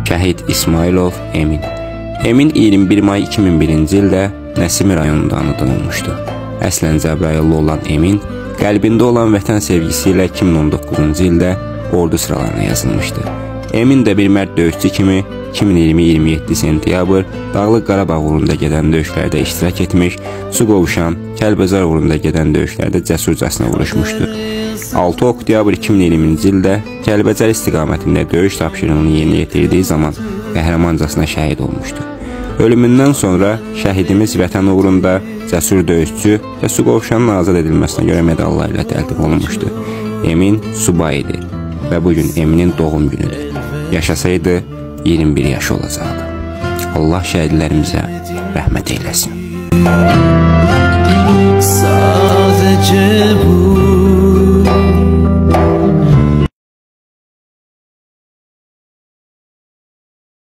Şəhid İsmailov Emin. Emin 21 may 2001-ci ildə Nəsimi rayonunda anadan olmuşdu. Əslən Cəbrayıllı olan Emin, qəlbində olan vətən sevgisi ilə 2019-cu ildə ordu sıralarına yazılmışdı. Emin də bir mərd döyüşçü kimi 2020-27 sentyabr Dağlıq Qarabağ uğrunda gedən döyüşlərdə iştirak etmiş, Suqovuşan, Kəlbəcər uğrunda gedən döyüşlərdə cəsurcasına vuruşmuşdu. 6 oktyabr 2020-ci ildə Kəlbəcər istiqamətində döyüş tapşırığını yerinə yetirdiyi zaman qəhrəmancasına şəhid olmuşdu. Ölümündən sonra şəhidimiz vətən uğrunda cəsur döyüşçü və Suqovuşanın azad edilməsinə görə medalları ilə təltif olunmuşdu. Emin subay idi və bugün Eminin doğum günüdür. Yaşasaydı 21 yaşı olacaqdı. Allah şəhidlərimizə rəhmət eyləsin. Sadece bu